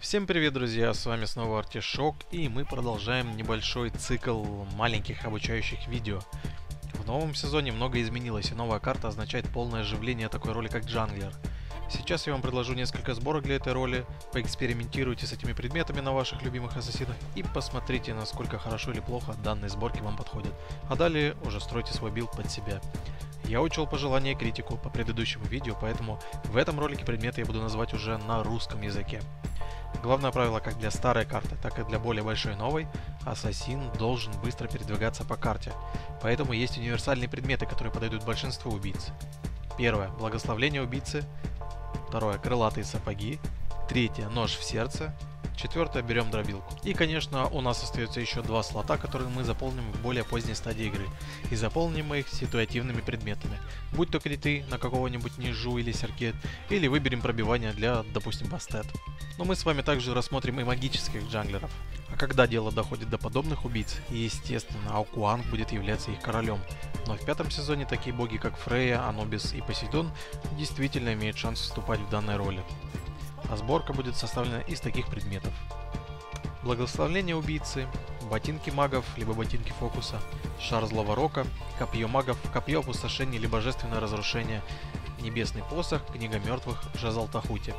Всем привет, друзья, с вами снова Артишок, и мы продолжаем небольшой цикл маленьких обучающих видео. В новом сезоне многое изменилось, и новая карта означает полное оживление такой роли, как джанглер. Сейчас я вам предложу несколько сборок для этой роли, поэкспериментируйте с этими предметами на ваших любимых ассасинах и посмотрите, насколько хорошо или плохо данные сборки вам подходят. А далее уже стройте свой билд под себя. Я учел пожелания и критику по предыдущему видео, поэтому в этом ролике предметы я буду называть уже на русском языке. Главное правило как для старой карты, так и для более большой новой, ассасин должен быстро передвигаться по карте. Поэтому есть универсальные предметы, которые подойдут большинству убийц. Первое – благословление убийцы. Второе – крылатые сапоги. Третье – нож в сердце. Четвертое – берем дробилку. И, конечно, у нас остается еще два слота, которые мы заполним в более поздней стадии игры. И заполним мы их ситуативными предметами. Будь то криты на какого-нибудь нижу или серкет, или выберем пробивание для, допустим, бастет. Но мы с вами также рассмотрим и магических джанглеров. А когда дело доходит до подобных убийц, естественно, Аукуанг будет являться их королем. Но в пятом сезоне такие боги, как Фрейя, Анубис и Посейдон, действительно имеют шанс вступать в данной роли. А сборка будет составлена из таких предметов: благословление убийцы, ботинки магов, либо ботинки фокуса, шар злого рока, копье магов, копье опустошения или божественное разрушение, небесный посох, книга мертвых, жезл Тахути.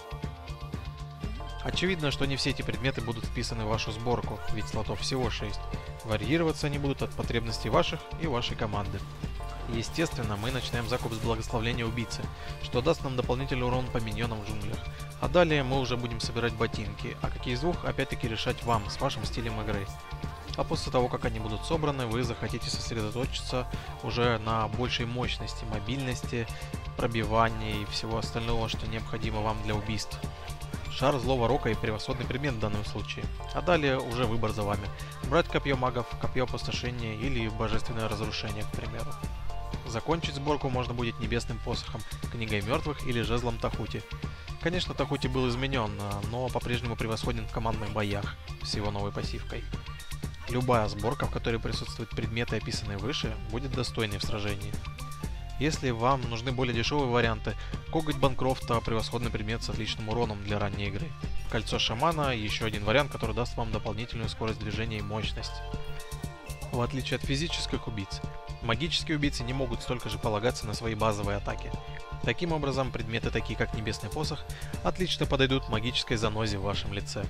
Очевидно, что не все эти предметы будут вписаны в вашу сборку, ведь слотов всего 6. Варьироваться они будут от потребностей ваших и вашей команды. Естественно, мы начинаем закуп с благословления убийцы, что даст нам дополнительный урон по миньонам в джунглях. А далее мы уже будем собирать ботинки, а какие из двух опять-таки решать вам, с вашим стилем игры. А после того, как они будут собраны, вы захотите сосредоточиться уже на большей мощности, мобильности, пробивании и всего остального, что необходимо вам для убийств. Шар злого рока и превосходный предмет в данном случае. А далее уже выбор за вами. Брать копье магов, копье опустошения или божественное разрушение, к примеру. Закончить сборку можно будет небесным посохом, книгой мертвых или жезлом Тахути. Конечно, Тахути был изменен, но по-прежнему превосходен в командных боях с его новой пассивкой. Любая сборка, в которой присутствуют предметы, описанные выше, будет достойной в сражении. Если вам нужны более дешевые варианты, коготь Банкрофта – превосходный предмет с отличным уроном для ранней игры. Кольцо шамана – еще один вариант, который даст вам дополнительную скорость движения и мощность. В отличие от физических убийц, магические убийцы не могут столько же полагаться на свои базовые атаки. Таким образом, предметы такие как небесный посох отлично подойдут магической занозе в вашем лице.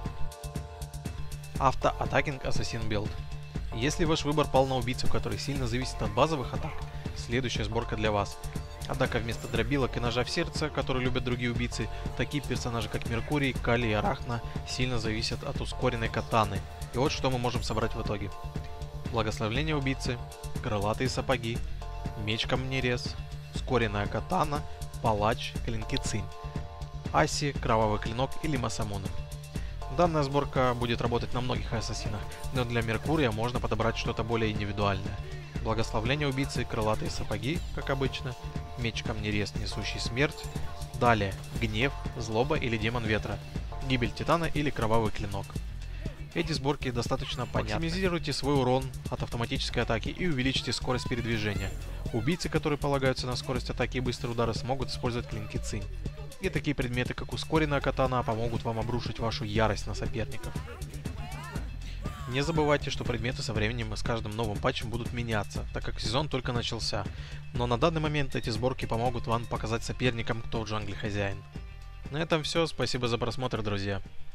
Автоатакинг Assassin Build. Если ваш выбор пал на убийцу, который сильно зависит от базовых атак, следующая сборка для вас. Однако вместо дробилок и ножа в сердце, которые любят другие убийцы, такие персонажи как Меркурий, Кали и Арахна сильно зависят от ускоренной катаны. И вот что мы можем собрать в итоге. Благословление убийцы, крылатые сапоги, меч камнерез, ускоренная катана, палач, клинки цинь, аси, кровавый клинок или масамуны. Данная сборка будет работать на многих ассасинах, но для Меркурия можно подобрать что-то более индивидуальное. Благословление убийцы, крылатые сапоги, как обычно, меч камнерез, несущий смерть, далее гнев, злоба или демон ветра, гибель титана или кровавый клинок. Эти сборки достаточно понятны. Максимизируйте свой урон от автоматической атаки и увеличьте скорость передвижения. Убийцы, которые полагаются на скорость атаки и быстрые удары, смогут использовать клинки цинь. И такие предметы, как ускоренная катана, помогут вам обрушить вашу ярость на соперников. Не забывайте, что предметы со временем и с каждым новым патчем будут меняться, так как сезон только начался. Но на данный момент эти сборки помогут вам показать соперникам, кто в джангле хозяин. На этом все, спасибо за просмотр, друзья.